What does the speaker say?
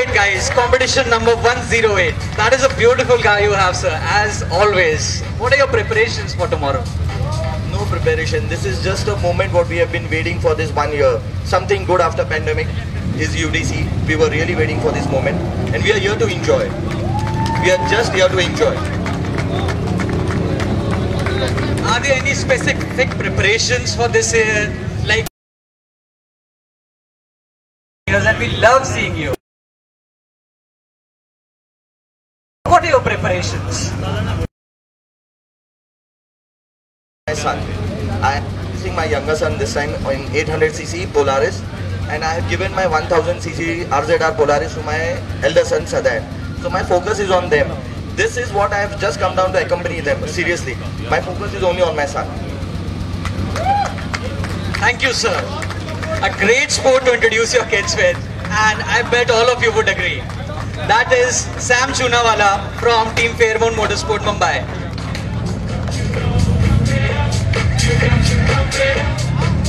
108 guys, competition number 108. That is a beautiful car you have, sir, as always. What are your preparations for tomorrow? No preparation. This is just a moment what we have been waiting for this 1 year. Something good after pandemic is UDC. We were really waiting for this moment, and we are here to enjoy. We are just here to enjoy. Are there any specific preparations for this year? Like, and we love seeing you. What are your preparations? My son. I am using my younger son this time in 800cc Polaris, and I have given my 1000cc RZR Polaris to my elder son Sadair. So my focus is on them. This is what I have just come down to accompany them. Seriously, my focus is only on my son. Thank you, sir. A great sport to introduce your kids with, and I bet all of you would agree. That is Sam Chunawala from Team Fairmont Motorsport Mumbai.